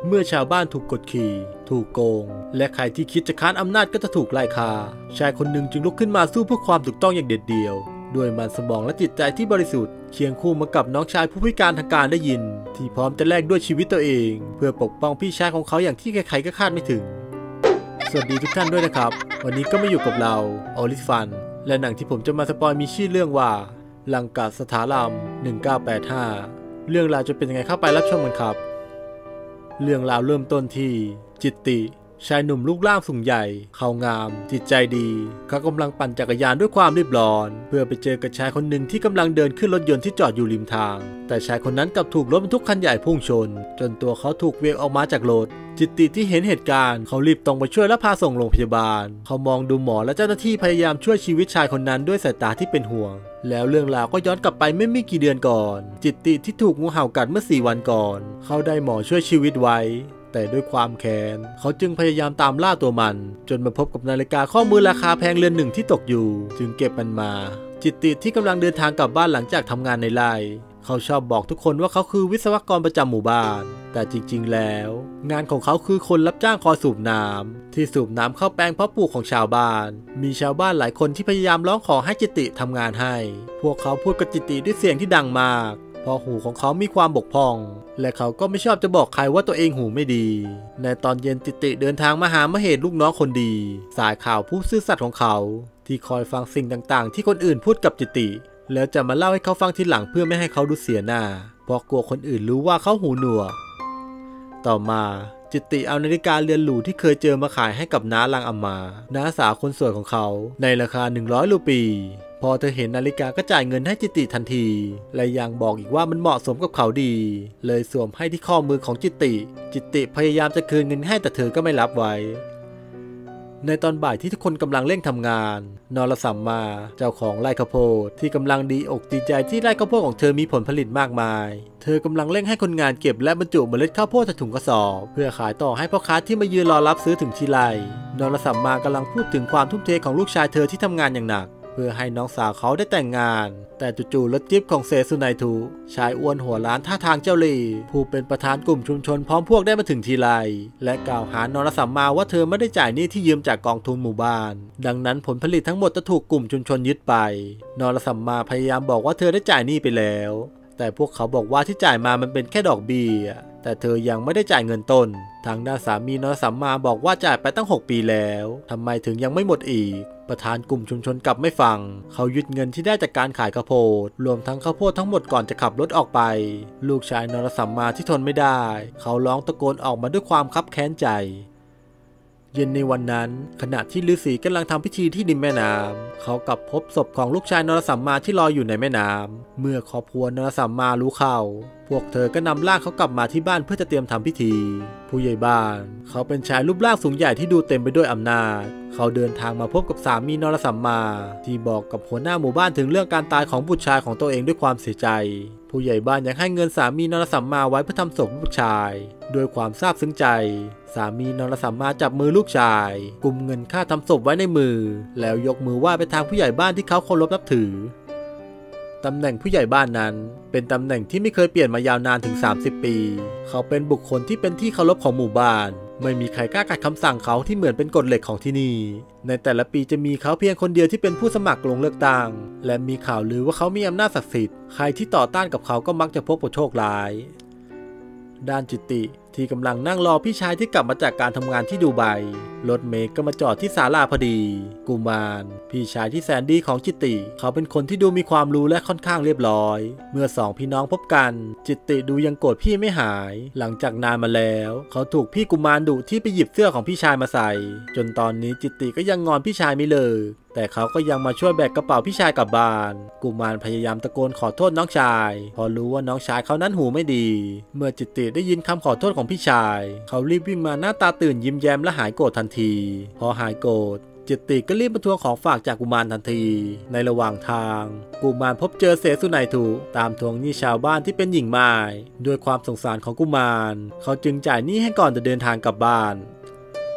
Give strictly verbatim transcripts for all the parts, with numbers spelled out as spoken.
เมื่อชาวบ้านถูกกดขี่ถูกโกงและใครที่คิดจะค้านอำนาจก็จะถูกไล่ฆ่าชายคนหนึ่งจึงลุกขึ้นมาสู้เพื่อความถูกต้องอย่างเด็ดเดี่ยวด้วยมันสมองและจิตใจที่บริสุทธิ์เคียงคู่มากับน้องชายผู้พิการทางการได้ยินที่พร้อมจะแลกด้วยชีวิตตัวเองเพื่อปกป้องพี่ชายของเขาอย่างที่ใครๆก็คาดไม่ถึงสวัสดีทุกท่านด้วยนะครับวันนี้ก็มาอยู่กับเราออลิฟันและหนังที่ผมจะมาสปอยมีชื่อเรื่องว่าลังกาสถารามหนึ่งเก้าแปดห้าเรื่องราวจะเป็นยังไงเข้าไปรับชมกันครับเรื่องราวเริ่มต้นที่จิตติชายหนุ่มรูปร่างสูงใหญ่เขางามจิตใจดีเขากำลังปั่นจักรยานด้วยความรีบร้อนเพื่อไปเจอกับชายคนหนึ่งที่กำลังเดินขึ้นรถยนต์ที่จอดอยู่ริมทางแต่ชายคนนั้นกลับถูกรถบรรทุกคันใหญ่พุ่งชนจนตัวเขาถูกเหวี่ยงออกมาจากรถจิตติที่เห็นเหตุการณ์เขารีบตรงไปช่วยและพาส่งโรงพยาบาลเขามองดูหมอและเจ้าหน้าที่พยายามช่วยชีวิตชายคนนั้นด้วยสายตาที่เป็นห่วงแล้วเรื่องราวก็ย้อนกลับไปไม่มีกี่เดือนก่อนจิตติที่ถูกงูเห่ากัดเมื่อสี่วันก่อนเขาได้หมอช่วยชีวิตไว้แต่ด้วยความแค้นเขาจึงพยายามตามล่าตัวมันจนมาพบกับนาฬิกาข้อมือราคาแพงเรือนหนึ่งที่ตกอยู่จึงเก็บมันมาจิตติที่กำลังเดินทางกลับบ้านหลังจากทำงานในไร่เขาชอบบอกทุกคนว่าเขาคือวิศวกรประจำหมู่บ้านแต่จริงๆแล้วงานของเขาคือคนรับจ้างคอยสูบน้ำที่สูบน้ำเข้าแปลงเพาะปลูกของชาวบ้านมีชาวบ้านหลายคนที่พยายามร้องขอให้จิตติทำงานให้พวกเขาพูดกับจิตติด้วยเสียงที่ดังมากเพราะหูของเขามีความบกพร่องและเขาก็ไม่ชอบจะบอกใครว่าตัวเองหูไม่ดีในตอนเย็นจิตติเดินทางมาหามเหตุลูกน้องคนดีสายข่าวผู้ซื่อสัตย์ของเขาที่คอยฟังสิ่งต่างๆที่คนอื่นพูดกับจิตติแล้วจะมาเล่าให้เขาฟังทีหลังเพื่อไม่ให้เขาดูเสียหน้าเพราะกลัวคนอื่นรู้ว่าเขาหูหนวกต่อมาจิตติเอานาฬิกาเรือนหรูที่เคยเจอมาขายให้กับน้าลังอัมมาน้าสาวคนสวยของเขาในราคาหนึ่งร้อยรูปีพอเธอเห็นนาฬิกาก็จ่ายเงินให้จิตติทันทีและยังบอกอีกว่ามันเหมาะสมกับเขาดีเลยสวมให้ที่ข้อมือของจิตติจิตติพยายามจะคืนเงินให้แต่เธอก็ไม่รับไว้ในตอนบ่ายที่ทุกคนกำลังเร่งทำงานนรสัมมาเจ้าของไร่ข้าวโพดที่กำลังดีอกดีใจที่ไร่ข้าวโพดของเธอมีผลผลิตมากมายเธอกำลังเร่งให้คนงานเก็บและบรรจุเมล็ดข้าวโพดใส่ถุงกระสอบเพื่อขายต่อให้พ่อค้าที่มายืนรอรับซื้อถึงที่ไร่นรสัมมากำลังพูดถึงความทุ่มเทของลูกชายเธอที่ทำงานอย่างหนักเพื่อให้น้องสาวเขาได้แต่งงานแต่จู่ๆรถจิ๊บของเซซุไนทูชายอ้วนหัวล้านท่าทางเจ้าเล่ห์ผู้เป็นประธานกลุ่มชุมชนพร้อมพวกได้มาถึงทีไรและกล่าวหานรสัมมาว่าเธอไม่ได้จ่ายหนี้ที่ยืมจากกองทุนหมู่บ้านดังนั้นผลผลิตทั้งหมดจะถูกกลุ่มชุมชนยึดไปนรสัมมาพยายามบอกว่าเธอได้จ่ายหนี้ไปแล้วแต่พวกเขาบอกว่าที่จ่ายมามันเป็นแค่ดอกเบี้ยแต่เธอยังไม่ได้จ่ายเงินต้นทางด้านสามีนรสัมมาบอกว่าจ่ายไปตั้งหกปีแล้วทำไมถึงยังไม่หมดอีกประธานกลุ่มชุมชนกลับไม่ฟังเขายึดเงินที่ได้จากการขายข้าวโพดรวมทั้งข้าวโพดทั้งหมดก่อนจะขับรถออกไปลูกชายนรสัมมาที่ทนไม่ได้เขาร้องตะโกนออกมาด้วยความคับแค้นใจเย็นในวันนั้นขณะที่ฤาษีกำลังทำพิธีที่ริมแม่น้ำเขากลับพบศพของลูกชายนรสัมมาที่ลอยอยู่ในแม่น้ำเมื่อครอบครัวนรสัมมารู้เข้าพวกเธอก็นำร่างเขากลับมาที่บ้านเพื่อจะเตรียมทำพิธีผู้ใหญ่บ้านเขาเป็นชายรูปร่างสูงใหญ่ที่ดูเต็มไปด้วยอำนาจเขาเดินทางมาพบกับสามีนรสัมมาที่บอกกับหัวหน้าหมู่บ้านถึงเรื่องการตายของบุตรชายของตัวเองด้วยความเสียใจผู้ใหญ่บ้านยังให้เงินสามีนรสัมมาไว้เพื่อทำศพลูกชายด้วยความซาบซึ้งใจสามีนรสัมมาจับมือลูกชายกุมเงินค่าทำศพไว้ในมือแล้วยกมือไหว้ไปทางผู้ใหญ่บ้านที่เขาเคารพนับถือตำแหน่งผู้ใหญ่บ้านนั้นเป็นตำแหน่งที่ไม่เคยเปลี่ยนมายาวนานถึงสามสิบปีเขาเป็นบุคคลที่เป็นที่เคารพของหมู่บ้านไม่มีใครกล้าขัดคำสั่งเขาที่เหมือนเป็นกฎเหล็กของที่นี่ในแต่ละปีจะมีเขาเพียงคนเดียวที่เป็นผู้สมัครลงเลือกตั้งและมีข่าวลือว่าเขามีอำนาจศักดิ์สิทธิ์ใครที่ต่อต้านกับเขาก็มักจะพบกับโชคร้ายด้านจิตติที่กำลังนั่งรอพี่ชายที่กลับมาจากการทำงานที่ดูไบรถเมล์ก็มาจอดที่ศาลาพอดีกุมารพี่ชายที่แสนดีของจิตติเขาเป็นคนที่ดูมีความรู้และค่อนข้างเรียบร้อยเมื่อสองพี่น้องพบกันจิตติดูยังโกรธพี่ไม่หายหลังจากนานมาแล้วเขาถูกพี่กุมารดุที่ไปหยิบเสื้อของพี่ชายมาใส่จนตอนนี้จิตติก็ยังงอนพี่ชายไม่เลิกแต่เขาก็ยังมาช่วยแบกกระเป๋าพี่ชายกลับบ้านกุมารพยายามตะโกนขอโทษน้องชายพอรู้ว่าน้องชายเขานั้นหูไม่ดีเมื่อจิตติได้ยินคำขอโทษของพี่ชายเขารีบวิ่งมาหน้าตาตื่นยิ้มแย้มและหายโกรธทันทีพอหายโกรธจิตติก็รีบมาทวงของฝากจากกุมารทันทีในระหว่างทางกุมารพบเจอเสสุไนทูตามทวงหนี้ชาวบ้านที่เป็นหญิงม่ายด้วยความสงสารของกุมารเขาจึงจ่ายหนี้ให้ก่อนจะเดินทางกลับบ้าน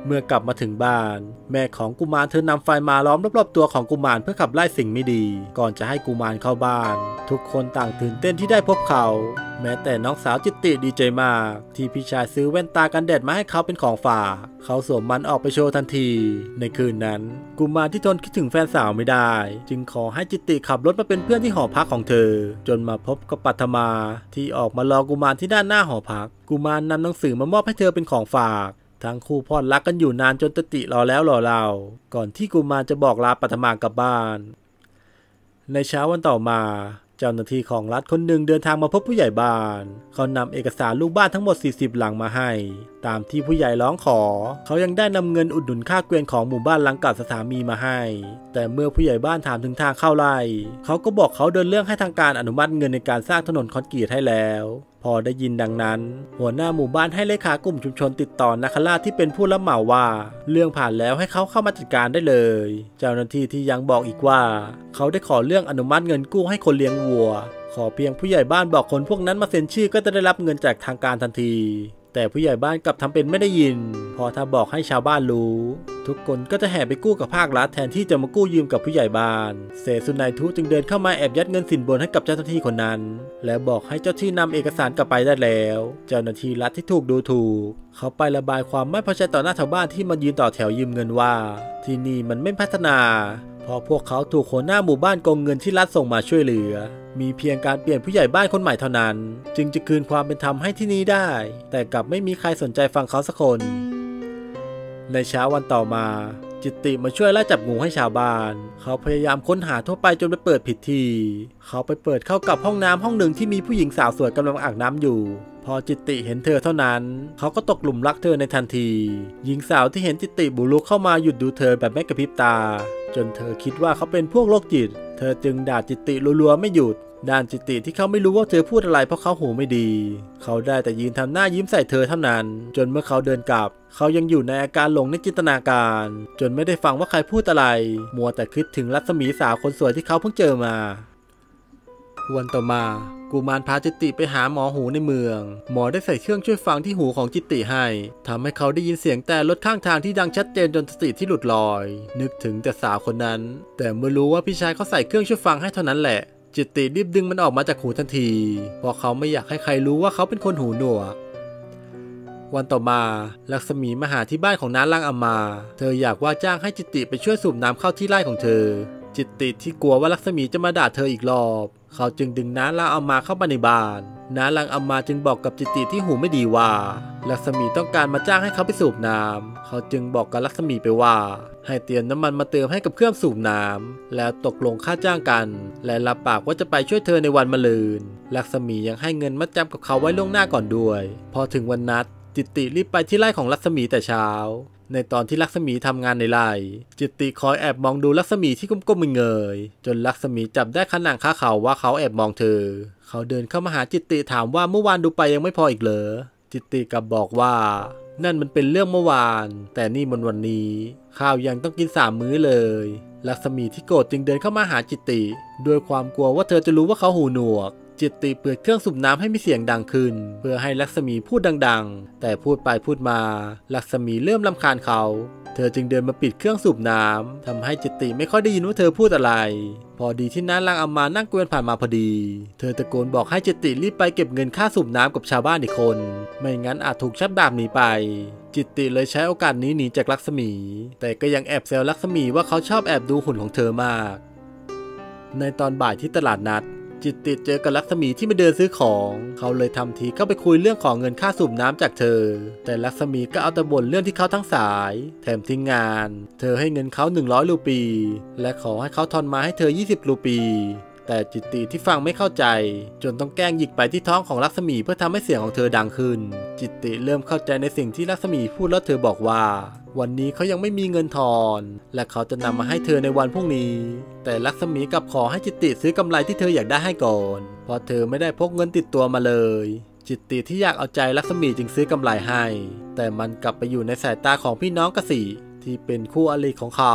เมื่อกลับมาถึงบ้านแม่ของกุมารเธอนำไฟมาล้อมรอบๆตัวของกุมารเพื่อขับไล่สิ่งไม่ดีก่อนจะให้กุมารเข้าบ้านทุกคนต่างตื่นเต้นที่ได้พบเขาแม้แต่น้องสาวจิตติดีใจมากที่พี่ชายซื้อแว่นตากันแดดมาให้เขาเป็นของฝากเขาสวมมันออกไปโชว์ทันทีในคืนนั้นกุมารที่ทนคิดถึงแฟนสาวไม่ได้จึงขอให้จิตติขับรถมาเป็นเพื่อนที่หอพักของเธอจนมาพบกับปัทมาที่ออกมารอกุมารที่ด้านหน้าหอพักกุมารนำหนังสือมามอบให้เธอเป็นของฝากทั้งคู่พอดรักกันอยู่นานจนจิตติรอแล้วรอเล่าก่อนที่กุมารจะบอกลาปัทมากลับบ้านในเช้าวันต่อมาเจ้าหน้าที่ของรัฐคนหนึ่งเดินทางมาพบผู้ใหญ่บ้านเขานำเอกสารลูกบ้านทั้งหมดสี่สิบหลังมาให้ตามที่ผู้ใหญ่ร้องขอเขายังได้นำเงินอุดหนุนค่าเกวียนของหมู่บ้านหลังเก่าสามีมาให้แต่เมื่อผู้ใหญ่บ้านถามถึงทางเข้าไร่เขาก็บอกเขาเดินเรื่องให้ทางการอนุมัติเงินในการสร้างถนนคอนกรีตให้แล้วพอได้ยินดังนั้นหัวหน้าหมู่บ้านให้เลขากลุ่มชุมชนติดต่อนาคราชที่เป็นผู้รับเหมาว่าเรื่องผ่านแล้วให้เขาเข้ามาจัดการได้เลยเจ้าหน้าที่ที่ยังบอกอีกว่าเขาได้ขอเรื่องอนุมัติเงินกู้ให้คนเลี้ยงวัวขอเพียงผู้ใหญ่บ้านบอกคนพวกนั้นมาเซ็นชื่อก็จะได้รับเงินจากทางการทันทีแต่ผู้ใหญ่บ้านกลับทำเป็นไม่ได้ยินพอถ้าบอกให้ชาวบ้านรู้ทุกคนก็จะแห่ไปกู้กับภาครัฐแทนที่จะมากู้ยืมกับผู้ใหญ่บ้านเสสุนัยทุจึงเดินเข้ามาแอบยัดเงินสินบนให้กับเจ้าหน้าที่คนนั้นและบอกให้เจ้าที่นำเอกสารกลับไปได้แล้วเจ้าหน้าที่รัฐที่ถูกดูถูกเขาไประบายความไม่พอใจต่อหน้าชาวบ้านที่มายืนต่อแถวยืมเงินว่าที่นี่มันไม่พัฒนาเพราะพวกเขาถูกหัวหน้าหมู่บ้านโกงเงินที่รัฐส่งมาช่วยเหลือมีเพียงการเปลี่ยนผู้ใหญ่บ้านคนใหม่เท่านั้นจึงจะคืนความเป็นธรรมให้ที่นี่ได้แต่กลับไม่มีใครสนใจฟังเขาสักคนในเช้าวันต่อมาจิตติมาช่วยไล่จับงูให้ชาวบ้านเขาพยายามค้นหาทั่วไปจนไปเปิดผิดที่เขาไปเปิดเข้ากับห้องน้ำห้องหนึ่งที่มีผู้หญิงสาวสวยกำลังอาบน้ำอยู่พอจิตติเห็นเธอเท่านั้นเขาก็ตกหลุมรักเธอในทันทีหญิงสาวที่เห็นจิตติบุกรุกเข้ามาหยุดดูเธอแบบไม่กระพริบตาจนเธอคิดว่าเขาเป็นพวกโรคจิตเธอจึงด่าจิตติรัวๆไม่หยุดด้านจิตติที่เขาไม่รู้ว่าเธอพูดอะไรเพราะเขาหูไม่ดีเขาได้แต่ยืนทำหน้ายิ้มใส่เธอเท่านั้นจนเมื่อเขาเดินกลับเขายังอยู่ในอาการหลงในจินตนาการจนไม่ได้ฟังว่าใครพูดอะไรมัวแต่คิดถึงรัศมีสาวคนสวยที่เขาเพิ่งเจอมาวันต่อมากุมารพาจิตติไปหาหมอหูในเมืองหมอได้ใส่เครื่องช่วยฟังที่หูของจิตติให้ทำให้เขาได้ยินเสียงแต่รถข้างทางที่ดังชัดเจนจนสติที่หลุดลอยนึกถึงแต่สาวคนนั้นแต่เมื่อรู้ว่าพี่ชายเขาใส่เครื่องช่วยฟังให้เท่านั้นแหละจิตติรีบดึงมันออกมาจากหูทันทีเพราะเขาไม่อยากให้ใครรู้ว่าเขาเป็นคนหูหนวกวันต่อมาลักษมีมาหาที่บ้านของน้าลังอามาเธออยากว่าจ้างให้จิตติไปช่วยสูบน้ำเข้าที่ไร่ของเธอจิตติที่กลัวว่าลักษมีจะมาด่าเธออีกรอบเขาจึงดึงน้าลังอามาเข้ามาในบ้านน้าลังอามาจึงบอกกับจิตติที่หูไม่ดีว่าลักษมีต้องการมาจ้างให้เขาไปสูบน้ำเขาจึงบอกกับลักษมีไปว่าให้เตรียมน้ำมันมาเติมให้กับเครื่องสูบน้ำแล้วตกลงค่าจ้างกันและรับปากว่าจะไปช่วยเธอในวันมะรืนลักษมียังให้เงินมัดจำกับเขาไว้ล่วงหน้าก่อนด้วยพอถึงวันนัดจิตติรีบไปที่ไร่ของลักษมีแต่เช้าในตอนที่ลักษมีทำงานในไร่จิตติคอยแอบมองดูลักษมีที่ก้มๆเงยๆจนลักษมีจับได้ขนังคาเขาว่าเขาแอบมองเธอเขาเดินเข้ามาหาจิตติถามว่าเมื่อวานดูไปยังไม่พออีกเหรอจิตติกลับบอกว่านั่นมันเป็นเรื่องเมื่อวานแต่นี่มันวันนี้ข้าวยังต้องกินสามมื้อเลยลักษมีที่โกรธจึงเดินเข้ามาหาจิตติด้วยความกลัวว่าเธอจะรู้ว่าเขาหูหนวกจิตติเปิดเครื่องสูบน้ำให้มีเสียงดังขึ้นเพื่อให้ลักษมีพูดดังๆแต่พูดไปพูดมาลักษมีเริ่มรำคาญเขาเธอจึงเดินมาปิดเครื่องสูบน้ำทำให้จิตติไม่ค่อยได้ยินว่าเธอพูดอะไรพอดีที่น้าลังอามานั่งเกวียนผ่านมาพอดีเธอตะโกนบอกให้จิตติรีบไปเก็บเงินค่าสูบน้ำกับชาวบ้านอีกคนไม่งั้นอาจถูกชักดาบหนีไปจิตติเลยใช้โอกาสนี้หนีจากลักษมีแต่ก็ยังแอบแซวลักษมีว่าเขาชอบแอบดูหุ่นของเธอมากในตอนบ่ายที่ตลาดนัดจิตติเจอกับลักษมีที่มาเดินซื้อของเขาเลยทำทีเข้าไปคุยเรื่องของเงินค่าสูบน้ำจากเธอแต่ลักษมีก็เอาแต่บ่นเรื่องที่เขาทั้งสายแถมทิ้งงานเธอให้เงินเขาหนึ่งร้อยรูปีและขอให้เขาทอนมาให้เธอยี่สิบรูปีแต่จิตติที่ฟังไม่เข้าใจจนต้องแกล้งหยิกไปที่ท้องของลักษมีเพื่อทำให้เสียงของเธอดังขึ้นจิตติเริ่มเข้าใจในสิ่งที่ลักษมีพูดแล้วเธอบอกว่าวันนี้เขายังไม่มีเงินทอนและเขาจะนำมาให้เธอในวันพรุ่งนี้แต่ลักษมีกลับขอให้จิตติซื้อกำไรที่เธออยากได้ให้ก่อนเพราะเธอไม่ได้พกเงินติดตัวมาเลยจิตติที่อยากเอาใจลักษมีจึงซื้อกำไรให้แต่มันกลับไปอยู่ในสายตาของพี่น้องกสิที่เป็นคู่อริของเขา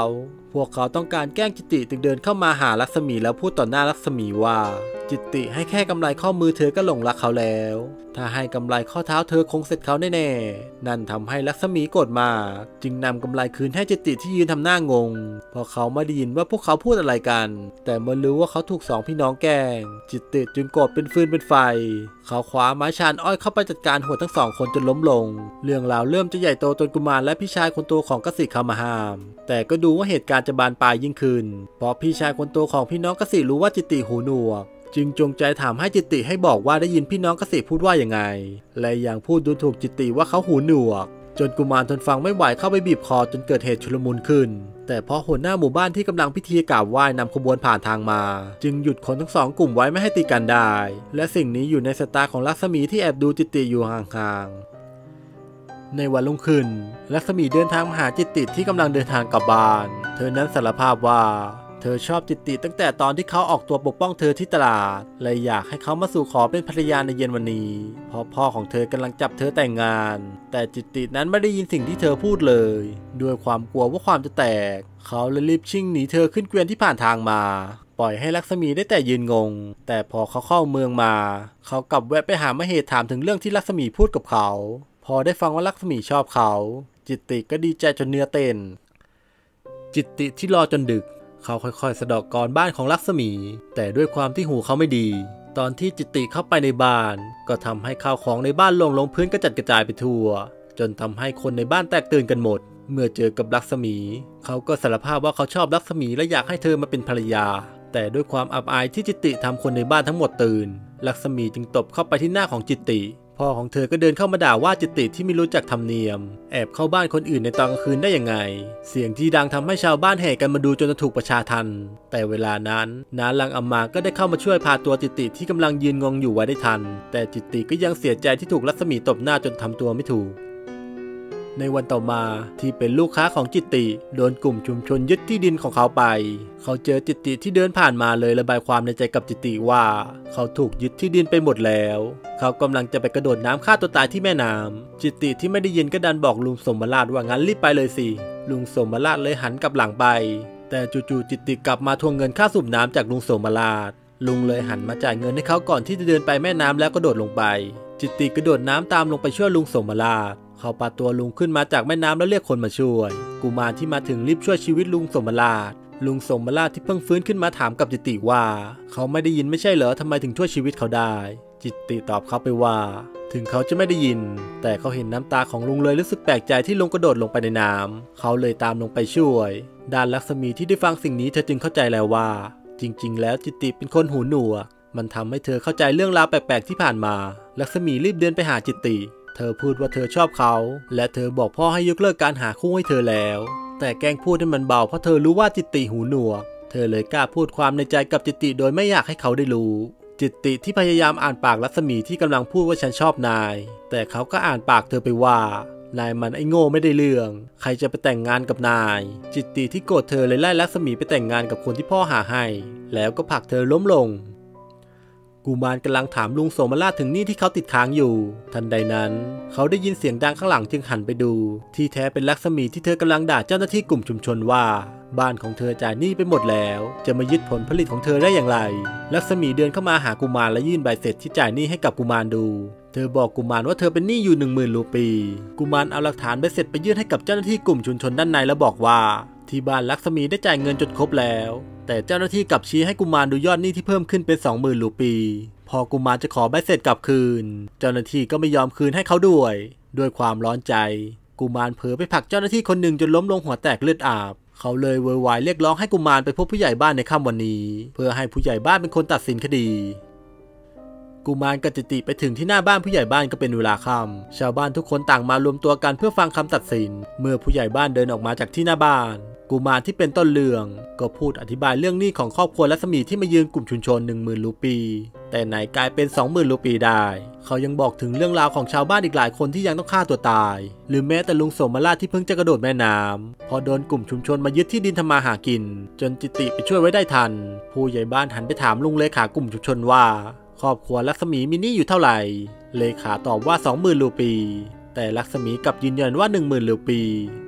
พวกเขาต้องการแกล้งจิตติจึงเดินเข้ามาหาลักษมีแล้วพูดต่อหน้าลักษมีว่าจิตติให้แค่กำไรข้อมือเธอก็หลงรักเขาแล้วถ้าให้กำไรข้อเท้าเธอคงเสร็จเขาแน่ๆนั่นทำให้ลักษมีโกรธมากจึงนำกำไรคืนให้จิตติที่ยืนทำหน้างงพอเขาไม่ได้ยินว่าพวกเขาพูดอะไรกันแต่เมื่อรู้ว่าเขาถูกสองพี่น้องแกล้งจิตติจึงโกรธเป็นฟืนเป็นไฟเขาคว้าไม้ชานอ้อยเข้าไปจัดการหัวทั้งสองคนจนล้มลงเรื่องราวเริ่มจะใหญ่โตจนกุมารและพี่ชายคนโตของกสิเข้ามาห้ามแต่ก็ดูว่าเหตุการณ์จะบานปลายยิ่งขึ้นเพราะพี่ชายคนโตของพี่น้องกสิรู้ว่าจิตติหูหนวกจึงจงใจถามให้จิตติให้บอกว่าได้ยินพี่น้องกสิพูดว่าอย่างไงและยังพูดดูถูกจิตติว่าเขาหูหนวกจนกุมารทนฟังไม่ไหวเข้าไปบีบคอจนเกิดเหตุชุลมุนขึ้นแต่เพราะหัวหน้าหมู่บ้านที่กำลังพิธีกราบไหว้นำขบวนผ่านทางมาจึงหยุดคนทั้งสองกลุ่มไว้ไม่ให้ตีกันได้และสิ่งนี้อยู่ในสายตาของลักษมีที่แอบดูจิตติอยู่ห่างๆในวันรุ่งขึ้นลักษมีเดินทางมาหาจิตติที่กำลังเดินทางกลับบ้านเธอนั้นสารภาพว่าเธอชอบจิตติตั้งแต่ตอนที่เขาออกตัวปกป้องเธอที่ตลาดเลยอยากให้เขามาสู่ขอเป็นภรรยาในเย็นวันนี้เพราะพ่อของเธอกำลังจับเธอแต่งงานแต่จิตตินั้นไม่ได้ยินสิ่งที่เธอพูดเลยด้วยความกลัวว่าความจะแตกเขาเลยรีบชิ่งหนีเธอขึ้นเกวียนที่ผ่านทางมาปล่อยให้ลักษมีได้แต่ยืนงงแต่พอเขาเข้าเมืองมาเขากลับแวะไปหามเหตุถามถึงเรื่องที่ลักษมีพูดกับเขาพอได้ฟังว่าลักษมีชอบเขาจิตติก็ดีใจจนเนื้อเต้นจิตติที่รอจนดึกเขาค่อยๆสะเดาะกลอนบ้านของลักษมีแต่ด้วยความที่หูเขาไม่ดีตอนที่จิตติเข้าไปในบ้านก็ทำให้ข้าวของในบ้านหล่นลงพื้นกระจัดกระจายไปทั่วจนทำให้คนในบ้านแตกตื่นกันหมดเมื่อเจอกับลักษมีเขาก็สารภาพว่าเขาชอบลักษมีและอยากให้เธอมาเป็นภรรยาแต่ด้วยความอับอายที่จิตติทำคนในบ้านทั้งหมดตื่นลักษมีจึงตบเข้าไปที่หน้าของจิตติพ่อของเธอก็เดินเข้ามาด่าว่าจิตติที่ไม่รู้จักธรรมเนียมแอบเข้าบ้านคนอื่นในตอนกลางคืนได้ยังไงเสียงที่ดังทำให้ชาวบ้านแห่กันมาดูจนถูกประชาทันแต่เวลานั้นน้าลังอัมมาก็ได้เข้ามาช่วยพาตัวจิตติที่กำลังยืนงงอยู่ไว้ได้ทันแต่จิตติก็ยังเสียใจที่ถูกลักษมีตบหน้าจนทำตัวไม่ถูกในวันต่อมาที่เป็นลูกค้าของจิตติโดนกลุ่มชุมชนยึดที่ดินของเขาไปเขาเจอจิตติที่เดินผ่านมาเลยระบายความในใจกับจิตติว่าเขาถูกยึดที่ดินไปหมดแล้วเขากำลังจะไปกระโดดน้ำฆ่าตัวตายที่แม่น้ำจิตติที่ไม่ได้ยินก็ดันบอกลุงสมราชว่างั้นรีบไปเลยสิลุงสมราชเลยหันกลับหลังไปแต่จู่ๆจิตติกลับมาทวงเงินค่าสูบน้ำจากลุงสมราชลุงเลยหันมาจ่ายเงินให้เขาก่อนที่จะเดินไปแม่น้ำแล้วกระโดดลงไปจิตติกระโดดน้ำตามลงไปช่วยลุงสมราชเขาปาตัวลุงขึ้นมาจากแม่น้ำแล้วเรียกคนมาช่วยกุมารที่มาถึงรีบช่วยชีวิตลุงสมราชลุงสมราชที่เพิ่งฟื้นขึ้นมาถามกับจิตติว่าเขาไม่ได้ยินไม่ใช่เหรอทำไมถึงช่วยชีวิตเขาได้จิตติตอบเขาไปว่าถึงเขาจะไม่ได้ยินแต่เขาเห็นน้ำตาของลุงเลยรู้สึกแปลกใจที่ลุงกระโดดลงไปในน้ำเขาเลยตามลงไปช่วยด้านลักษมีที่ได้ฟังสิ่งนี้เธอจึงเข้าใจแล้วว่าจริงๆแล้วจิตติเป็นคนหูหนวกมันทำให้เธอเข้าใจเรื่องราวแปลกๆที่ผ่านมาลักษมีรีบเดินไปหาจิตติเธอพูดว่าเธอชอบเขาและเธอบอกพ่อให้ยกเลิกการหาคู่ให้เธอแล้วแต่แกล้งพูดให้มันเบาเพราะเธอรู้ว่าจิตติหูหนวกเธอเลยกล้าพูดความในใจกับจิตติโดยไม่อยากให้เขาได้รู้จิตติที่พยายามอ่านปากลักษมีที่กำลังพูดว่าฉันชอบนายแต่เขาก็อ่านปากเธอไปว่านายมันไอ้โง่ไม่ได้เรื่องใครจะไปแต่งงานกับนายจิตติที่โกรธเธอเลยไล่ลักษมีไปแต่งงานกับคนที่พ่อหาให้แล้วก็ผลักเธอล้มลงกุมารกำลังถามลุงโสมราชถึงหนี้ที่เขาติดค้างอยู่ทันใดนั้นเขาได้ยินเสียงดังข้างหลังจึงหันไปดูที่แท้เป็นลักษมีที่เธอกำลังด่าเจ้าหน้าที่กลุ่มชุมชนว่าบ้านของเธอจ่ายหนี้ไปหมดแล้วจะมายึดผลผลิตของเธอได้อย่างไรลักษมีเดินเข้ามาหากุมารและยื่นใบเสร็จที่จ่ายหนี้ให้กับกุมารดูเธอบอกกุมารว่าเธอเป็นหนี้อยู่หนึ่งหมื่นรูปีกุมารเอาหลักฐานใบเสร็จไปยื่นให้กับเจ้าหน้าที่กลุ่มชุมชนด้านในแล้วบอกว่าที่บ้านลักษมีได้จ่ายเงินจนครบแล้วแต่เจ้าหน้าที่กลับชี้ให้กุมารดูยอดหนี้ที่เพิ่มขึ้นเป็น สองหมื่น รูปีพอกุมารจะขอใบเสร็จกลับคืนเจ้าหน้าที่ก็ไม่ยอมคืนให้เขาด้วยด้วยความร้อนใจกุมารเผลอไปผลักเจ้าหน้าที่คนหนึ่งจนล้มลงหัวแตกเลือดอาบเขาเลยโวยวายเรียกร้องให้กุมารไปพบผู้ใหญ่บ้านในค่ำวันนี้เพื่อให้ผู้ใหญ่บ้านเป็นคนตัดสินคดีกุมารกับจิตติไปถึงที่หน้าบ้านผู้ใหญ่บ้านก็เป็นเวลาค่ำชาวบ้านทุกคนต่างมารวมตัวกันเพื่อฟังคำตัดสินเมื่อผู้ใหญ่บ้านเดินออกมาจากที่หน้าบ้านกุมารที่เป็นต้นเรื่องก็พูดอธิบายเรื่องหนี้ของครอบครัวลักษมีที่มายืนกลุ่มชุมชน หนึ่งหมื่น รูปีแต่ไหนกลายเป็น สองหมื่น รูปีได้เขายังบอกถึงเรื่องราวของชาวบ้านอีกหลายคนที่ยังต้องฆ่าตัวตายหรือแม้แต่ลุงโสมราชที่เพิ่งจะกระโดดแม่น้ำพอโดนกลุ่มชุมชนมายึดที่ดินทำมาหากินจนจิตติไปช่วยไว้ได้ทันผู้ใหญ่บ้านหันไปถามลุงเลขากลุ่มชุมชนว่าครอบครัวลักษมีมีหนี้อยู่เท่าไหร่เลขาตอบว่า สองหมื่น รูปีแต่ลักษมีกลับยืนยันว่า หนึ่งหมื่น รูปี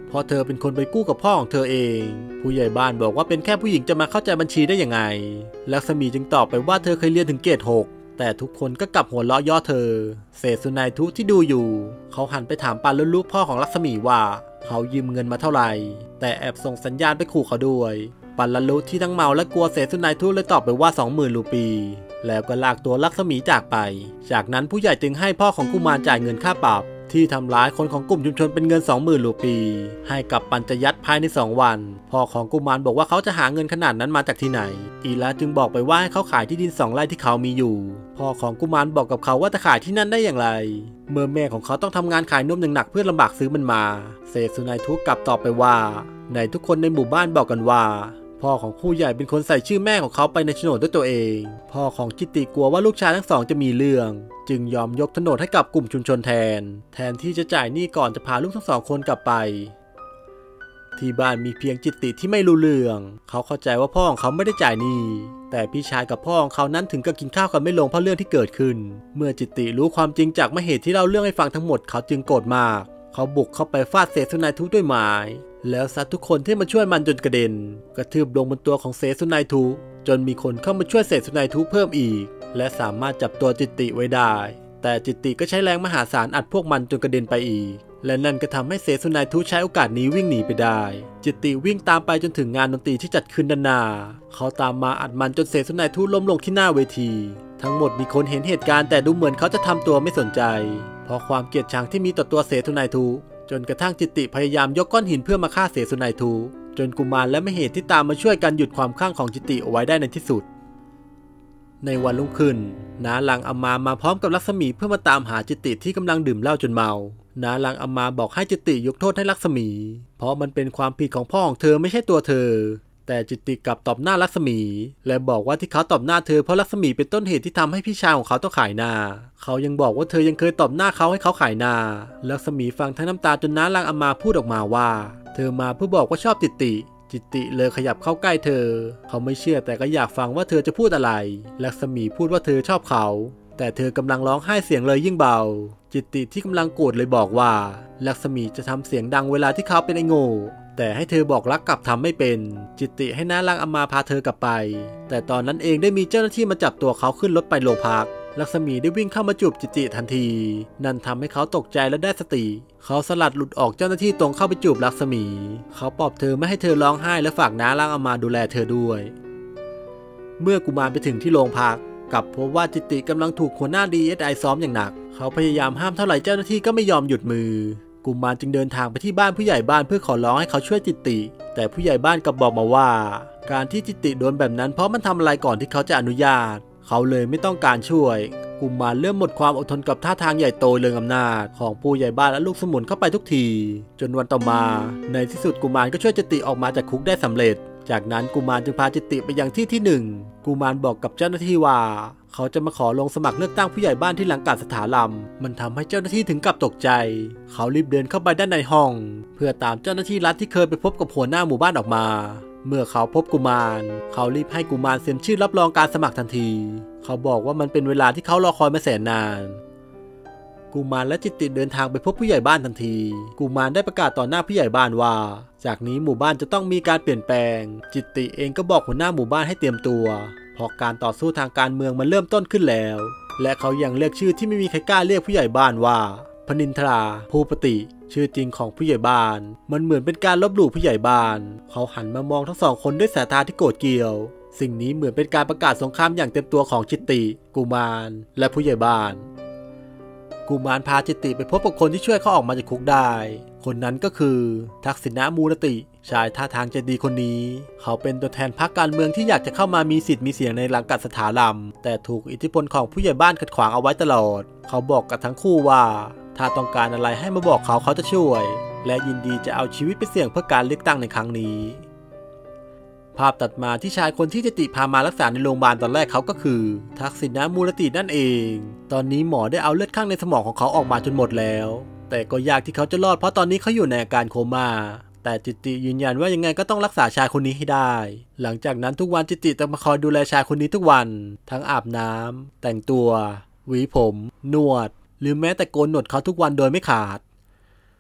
เพราะเธอเป็นคนไปกู้กับพ่อของเธอเองผู้ใหญ่บ้านบอกว่าเป็นแค่ผู้หญิงจะมาเข้าใจบัญชีได้ยังไงลักษมีจึงตอบไปว่าเธอเคยเรียนถึงเกรดหกแต่ทุกคนก็กลับหัวเราะย่อเธอเศษสุนัยทุที่ดูอยู่เขาหันไปถามปันลูกพ่อของลักษมีว่าเขายืมเงินมาเท่าไหร่แต่แอบส่งสัญญาณไปขู่เขาด้วยปันละลุที่ทั้งเมาและกลัวเศษสุนัยทุเลยตอบไปว่า สองหมื่น รูปีแล้วก็ลากตัวลักษมีจากไปจากนั้นผู้ใหญ่จึงให้พ่อของกุมารจ่ายเงินค่าปรับที่ทำร้ายคนของกลุ่มชุมชนเป็นเงิน สองหมื่น รูปีให้กับปัญจยัตภายในสองวันพ่อของกุมารบอกว่าเขาจะหาเงินขนาดนั้นมาจากที่ไหนอีลาจึงบอกไปว่าให้เขาขายที่ดินสองไร่ที่เขามีอยู่พ่อของกุมารบอกกับเขาว่าจะขายที่นั่นได้อย่างไรเมื่อแม่ของเขาต้องทำงานขายนมอย่างหนักเพื่อลำบากซื้อมันมาเศษสุนัยทุกลับตอบไปว่าในทุกคนในหมู่บ้านบอกกันว่าพ่อของผู้ใหญ่เป็นคนใส่ชื่อแม่ของเขาไปในโฉนดด้วยตัวเองพ่อของจิตติกลัวว่าลูกชายทั้งสองจะมีเรื่องจึงยอมยกโฉนดให้กับกลุ่มชุมชนแทนแทนที่จะจ่ายหนี้ก่อนจะพาลูกทั้งสองคนกลับไปที่บ้านมีเพียงจิตติที่ไม่รู้เรื่องเขาเข้าใจว่าพ่อของเขาไม่ได้จ่ายหนี้แต่พี่ชายกับพ่อของเขานั้นถึงกับกินข้าวกันไม่ลงเพราะเรื่องที่เกิดขึ้นเมื่อจิตติรู้ความจริงจากมเหตุที่เล่าเรื่องให้ฟังทั้งหมดเขาจึงโกรธมากเขาบุกเข้าไปฟาดเศษสุนัยทุด้วยไม้แล้วซัดทุกคนที่มาช่วยมันจนกระเด็นกระทืบลงบนตัวของเศษสุนัยทุจนมีคนเข้ามาช่วยเศษสุนัยทุเพิ่มอีกและสามารถจับตัวจิตติไว้ได้แต่จิตติก็ใช้แรงมหาศาลอัดพวกมันจนกระเด็นไปอีกและนั่นก็ทำให้เศษสุนัยทุใช้โอกาสนี้วิ่งหนีไปได้จิตติวิ่งตามไปจนถึงงานดนตรีที่จัดขึ้นด้านหน้าเขาตามมาอัดมันจนเศษสุนัยทุล้มลงที่หน้าเวทีทั้งหมดมีคนเห็นเหตุการณ์แต่ดูเหมือนเขาจะทำตัวไม่สนใจเพราะความเกลียดชังที่มีต่อตัวเศษสุนัยทุจนกระทั่งจิตติพยายามยกก้อนหินเพื่อมาฆ่าเศษสุนัยทุจนกุมารและมเหตุที่ตามมาช่วยกันหยุดความคลั่งของจิตติเอาไว้ได้ในที่สุดในวันรุ่งขึ้นน้าลังอามามาพร้อมกับลักษมีเพื่อมาตามหาจิตติที่กำลังดื่มเหล้าจนเมาน้าลังอามาบอกให้จิตติยกโทษให้ลักษมีเพราะมันเป็นความผิดของพ่อของเธอไม่ใช่ตัวเธอแต่จิตติกลับตอบหน้าลักษมีและบอกว่าที่เขาตอบหน้าเธอเพราะลักษมีเป็นต้นเหตุที่ทำให้พี่ชายของเขาต้องขายนาเขายังบอกว่าเธอยังเคยตอบหน้าเขาให้เขาขายนาลักษมีฟังทั้งน้ำตาจนน้าลังอามาพูดออกมาว่าเธอมาเพื่อบอกว่าชอบจิตติจิตติเลยขยับเข้าใกล้เธอเขาไม่เชื่อแต่ก็อยากฟังว่าเธอจะพูดอะไรลักษมีพูดว่าเธอชอบเขาแต่เธอกำลังร้องไห้เสียงเลยยิ่งเบาจิตติที่กำลังโกรธเลยบอกว่าลักษมีจะทำเสียงดังเวลาที่เขาเป็นไอ้โง่แต่ให้เธอบอกรักกลับทำไม่เป็นจิตติให้น้าลังอามาพาเธอกลับไปแต่ตอนนั้นเองได้มีเจ้าหน้าที่มาจับตัวเขาขึ้นรถไปโรงพักลักษมีได้วิ่งเข้ามาจูบจิตติทันทีนั่นทำให้เขาตกใจและได้สติเขาสลัดหลุดออกเจ้าหน้าที่ตรงเข้าไปจูบลักษมีเขาปลอบเธอไม่ให้เธอร้องไห้และฝากน้าลังอามาดูแลเธอด้วยเมื่อกุมารไปถึงที่โรงพักกลับพบว่าจิตติกำลังถูกหัวหน้า ดี เอส ไอ ซ้อมอย่างหนักเขาพยายามห้ามเท่าไหร่เจ้าหน้าที่ก็ไม่ยอมหยุดมือกุมารจึงเดินทางไปที่บ้านผู้ใหญ่บ้านเพื่อขอร้องให้เขาช่วยจิตติแต่ผู้ใหญ่บ้านกลับบอกมาว่าการที่จิตติโดนแบบนั้นเพราะมันทำอะไรก่อนที่เขาจะอนุญาตเขาเลยไม่ต้องการช่วยกุมารเริ่มหมดความอดทนกับท่าทางใหญ่โตเรืองอำนาจของผู้ใหญ่บ้านและลูกสมุนเข้าไปทุกทีจนวันต่อมาในที่สุดกุมารก็ช่วยจิตติออกมาจากคุกได้สำเร็จจากนั้นกุมารจึงพาจิตติไปยังที่ที่หนึ่งกุมารบอกกับเจ้าหน้าที่ว่าเขาจะมาขอลงสมัครเลือกตั้งผู้ใหญ่บ้านที่หลังกาศสถาลัมมันทำให้เจ้าหน้าที่ถึงกับตกใจเขารีบเดินเข้าไปด้านในห้องเพื่อตามเจ้าหน้าที่รัฐที่เคยไปพบกับหัวหน้าหมู่บ้านออกมาเมื่อเขาพบกุมารเขารีบให้กุมารเซ็นชื่อรับรองการสมัครทันทีเขาบอกว่ามันเป็นเวลาที่เขารอคอยมาแสนนานกุมารและจิตติเดินทางไปพบผู้ใหญ่บ้านทันทีกุมารได้ประกาศต่อหน้าผู้ใหญ่บ้านว่าจากนี้หมู่บ้านจะต้องมีการเปลี่ยนแปลงจิตติเองก็บอกหัวหน้าหมู่บ้านให้เตรียมตัวเพราะการต่อสู้ทางการเมืองมันเริ่มต้นขึ้นแล้วและเขายังเรียกชื่อที่ไม่มีใครกล้าเรียกผู้ใหญ่บ้านว่าพนินทราภูปติชื่อจริงของผู้ใหญ่บ้านมันเหมือนเป็นการลบหลู่ผู้ใหญ่บ้านเขาหันมามองทั้งสองคนด้วยสายตาที่โกรธเกรี้ยวสิ่งนี้เหมือนเป็นการประกาศสงครามอย่างเต็มตัวของจิตติกุมารและผู้ใหญ่บ้านกุมารพาจิตติไปพบกับคนที่ช่วยเขาออกมาจากคุกได้คนนั้นก็คือทักษิณมูลติชายท่าทางใจดีคนนี้เขาเป็นตัวแทนพรรคการเมืองที่อยากจะเข้ามามีสิทธิ์มีเสียงในหลังกัดสถาลัมแต่ถูกอิทธิพลของผู้ใหญ่บ้านขัดขวางเอาไว้ตลอดเขาบอกกับทั้งคู่ว่าถ้าต้องการอะไรให้มาบอกเขาเขาจะช่วยและยินดีจะเอาชีวิตไปเสี่ยงเพื่อการเลือกตั้งในครั้งนี้ภาพตัดมาที่ชายคนที่จิตติพามารักษาในโรงพยาบาลตอนแรกเขาก็คือทักษิณมูลตินั่นเองตอนนี้หมอได้เอาเลือดข้างในสมองของเขาออกมาจนหมดแล้วแต่ก็ยากที่เขาจะรอดเพราะตอนนี้เขาอยู่ในอาการโคม่าแต่จิตติยืนยันว่ายังไงก็ต้องรักษาชายคนนี้ให้ได้หลังจากนั้นทุกวันจิตติต้องมาคอยดูแลชายคนนี้ทุกวันทั้งอาบน้ำแต่งตัวหวีผมนวดหรือแม้แต่โกนหนวดเขาทุกวันโดยไม่ขาด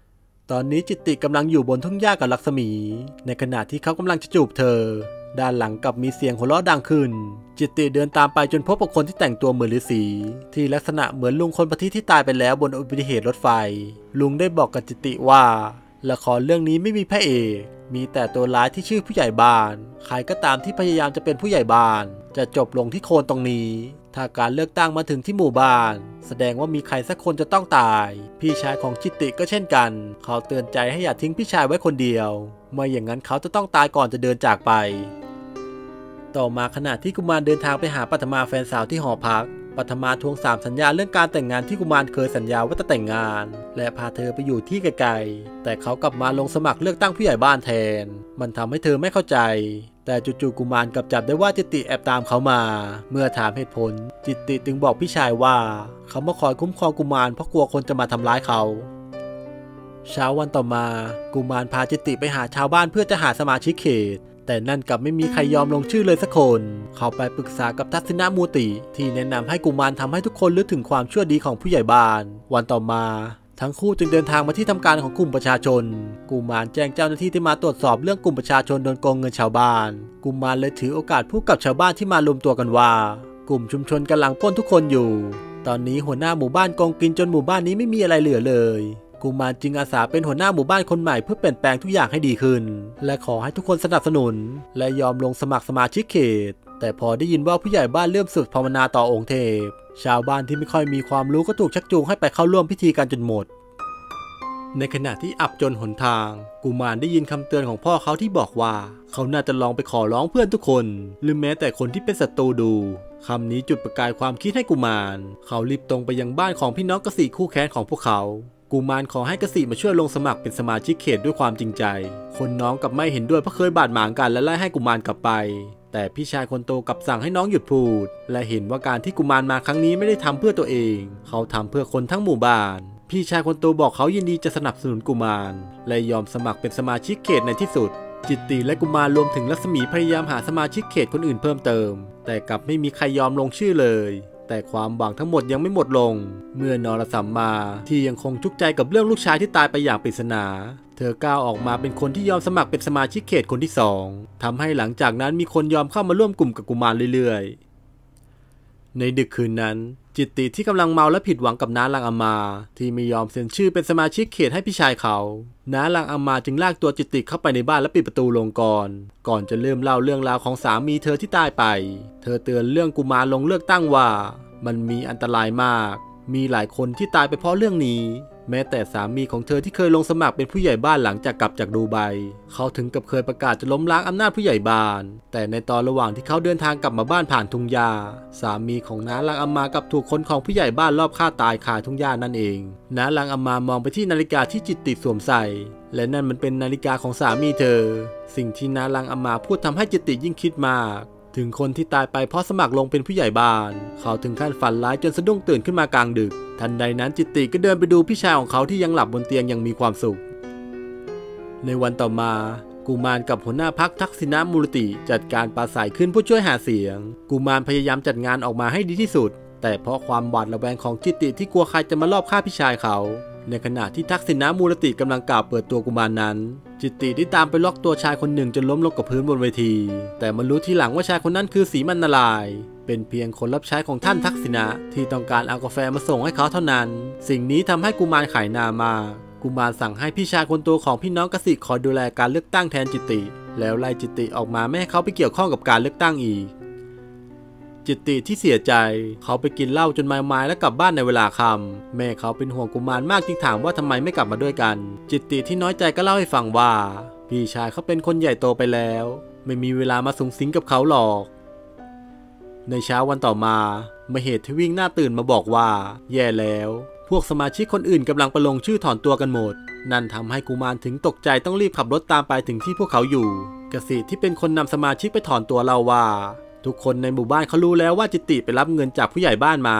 ตอนนี้จิตติกำลังอยู่บนทุ่งหญ้ากับลักษมีในขณะที่เขากำลังจะจูบเธอด้านหลังกับมีเสียงหัวเราะดังขึ้นจิตติเดินตามไปจนพบกับคนที่แต่งตัวเหมือนฤาษีที่ลักษณะเหมือนลุงคนปฏิที่ตายไปแล้วบนอุบัติเหตุรถไฟลุงได้บอกกับจิตติว่าละครเรื่องนี้ไม่มีพระเอกมีแต่ตัวร้ายที่ชื่อผู้ใหญ่บ้านใครก็ตามที่พยายามจะเป็นผู้ใหญ่บ้านจะจบลงที่โคลนตรงนี้ถ้าการเลือกตั้งมาถึงที่หมู่บ้านแสดงว่ามีใครสักคนจะต้องตายพี่ชายของจิตติก็เช่นกันเขาเตือนใจให้อย่าทิ้งพี่ชายไว้คนเดียวไม่อย่างนั้นเขาจะต้องตายก่อนจะเดินจากไปต่อมาขณะที่กุมารเดินทางไปหาปัทมาแฟนสาวที่หอพักปัทมาทวงสามสัญญาเรื่องการแต่งงานที่กุมารเคยสัญญาว่าจะแต่งงานและพาเธอไปอยู่ที่ไกลๆแต่เขากลับมาลงสมัครเลือกตั้งผู้ใหญ่บ้านแทนมันทำให้เธอไม่เข้าใจแต่จู่ๆกุมารกลับจับได้ว่าจิตติแอบตามเขามาเมื่อถามเหตุผลจิตติจึงบอกพี่ชายว่าเขามาคอยคุ้มครองกุมารเพราะกลัวคนจะมาทำร้ายเขาเช้าวันต่อมากุมารพาจิตติไปหาชาวบ้านเพื่อจะหาสมาชิกเขตแต่นั่นกลับไม่มีใครยอมลงชื่อเลยสักคนเขาไปปรึกษากับทัศนมูติที่แนะนำให้กุมารทำให้ทุกคนรู้ถึงความชั่วดีของผู้ใหญ่บ้านวันต่อมาทั้งคู่จึงเดินทางมาที่ทำการของกลุ่มประชาชนกุมารแจ้งเจ้าหน้าที่ที่มาตรวจสอบเรื่องกลุ่มประชาชนโดนโกงเงินชาวบ้านกุมารเลยถือโอกาสพูดกับชาวบ้านที่มารวมตัวกันว่ากลุ่มชุมชนกำลังปล้นทุกคนอยู่ตอนนี้หัวหน้าหมู่บ้านโกงกินจนหมู่บ้านนี้ไม่มีอะไรเหลือเลยกุมารจึงอาสาเป็นหัวหน้าหมู่บ้านคนใหม่เพื่อเปลี่ยนแปลงทุกอย่างให้ดีขึ้นและขอให้ทุกคนสนับสนุนและยอมลงสมัครสมาชิกเขตแต่พอได้ยินว่าผู้ใหญ่บ้านเริ่มสุดภาวนาต่อองค์เทพชาวบ้านที่ไม่ค่อยมีความรู้ก็ถูกชักจูงให้ไปเข้าร่วมพิธีกันจนหมดในขณะที่อับจนหนทางกุมารได้ยินคำเตือนของพ่อเขาที่บอกว่าเขาน่าจะลองไปขอร้องเพื่อนทุกคนหรือแม้แต่คนที่เป็นศัตรูดูคำนี้จุดประกายความคิดให้กุมารเขารีบตรงไปยังบ้านของพี่น้องกษีคู่แค้นของพวกเขากุมารขอให้กษีมาช่วยลงสมัครเป็นสมาชิกเขตด้วยความจริงใจคนน้องกับไม่เห็นด้วยเพราะเคยบาดหมางกันและไล่ให้กุมารกลับไปแต่พี่ชายคนโตกลับสั่งให้น้องหยุดพูดและเห็นว่าการที่กุมารมาครั้งนี้ไม่ได้ทำเพื่อตัวเองเขาทำเพื่อคนทั้งหมู่บ้านพี่ชายคนโตบอกเขายินดีจะสนับสนุนกุมารและยอมสมัครเป็นสมาชิกเขตในที่สุดจิตติและกุมารรวมถึงลักษมีพยายามหาสมาชิกเขตคนอื่นเพิ่มเติมแต่กลับไม่มีใครยอมลงชื่อเลยแต่ความหวังทั้งหมดยังไม่หมดลงเมื่อนรสัมมาที่ยังคงทุกข์ใจกับเรื่องลูกชายที่ตายไปอย่างปริศนาเธอก้าวออกมาเป็นคนที่ยอมสมัครเป็นสมาชิกเขตคนที่สองทำให้หลังจากนั้นมีคนยอมเข้ามาร่วมกลุ่มกับกุมารเรื่อยๆในดึกคืนนั้นจิตติที่กำลังเมาและผิดหวังกับน้าลังอามาที่ไม่ยอมเซ็นชื่อเป็นสมาชิกเขตให้พี่ชายเขาน้าลังอามาจึงลากตัวจิตติเข้าไปในบ้านและปิดประตูลงก่อนก่อนจะเริ่มเล่าเรื่องราวของสามีเธอที่ตายไปเธอเตือนเรื่องกุมารลงเลือกตั้งว่ามันมีอันตรายมากมีหลายคนที่ตายไปเพราะเรื่องนี้แม้แต่สามีของเธอที่เคยลงสมัครเป็นผู้ใหญ่บ้านหลังจากกลับจากดูไบเขาถึงกับเคยประกาศจะล้มล้างอำนาจผู้ใหญ่บ้านแต่ในตอนระหว่างที่เขาเดินทางกลับมาบ้านผ่านทุ่งหญ้าสามีของน้าลังอามากับถูกคนของผู้ใหญ่บ้านรอบฆ่าตายคาทุ่งหญ้านั่นเองน้าลังอามามองไปที่นาฬิกาที่จิตติสวมใส่และนั่นมันเป็นนาฬิกาของสามีเธอสิ่งที่น้าลังอามาพูดทำให้จิตติยิ่งคิดมากถึงคนที่ตายไปเพราะสมัครลงเป็นผู้ใหญ่บ้านเขาถึงขั้นฝันร้ายจนสะดุ้งตื่นขึ้นมากลางดึกทันใดนั้นจิตติก็เดินไปดูพี่ชายของเขาที่ยังหลับบนเตียงยังมีความสุขในวันต่อมากุมารกับหัวหน้าพรรคทักษิณมูลติจัดการปราศัยขึ้นเพื่อช่วยหาเสียงกุมารพยายามจัดงานออกมาให้ดีที่สุดแต่เพราะความหวาดระแวงของจิตติที่กลัวใครจะมาลอบฆ่าพี่ชายเขาในขณะที่ทักษิณมูลติกำลังกล่าวเปิดตัวกุมารนั้นจิตติได้ตามไปล็อกตัวชายคนหนึ่งจนล้มลงกับพื้นบนเวทีแต่มารู้ทีหลังว่าชายคนนั้นคือสีมันนารายณ์เป็นเพียงคนรับใช้ของท่านทักษิณะที่ต้องการเอากาแฟมาส่งให้เขาเท่านั้นสิ่งนี้ทำให้กุมารขายหน้ามากกุมารสั่งให้พี่ชายคนโตของพี่น้องกษิคอยดูแลการเลือกตั้งแทนจิตติแล้วไล่จิตติออกมาไม่ให้เขาไปเกี่ยวข้องกับการเลือกตั้งอีกจิตติที่เสียใจเขาไปกินเหล้าจนเมาๆและกลับบ้านในเวลาค่ำแม่เขาเป็นห่วงกุมารมากจึงถามว่าทำไมไม่กลับมาด้วยกันจิตติที่น้อยใจก็เล่าให้ฟังว่าพี่ชายเขาเป็นคนใหญ่โตไปแล้วไม่มีเวลามาสุงสิงกับเขาหรอกในเช้าวันต่อมามเหตุที่วิ่งหน้าตื่นมาบอกว่าแย่แล้วพวกสมาชิกคนอื่นกำลังประลงชื่อถอนตัวกันหมดนั่นทำให้กุมารถึงตกใจต้องรีบขับรถตามไปถึงที่พวกเขาอยู่กษิที่เป็นคนนำสมาชิกไปถอนตัวเล่าว่าทุกคนในหมู่บ้านเขารู้แล้วว่าจิตติไปรับเงินจากผู้ใหญ่บ้านมา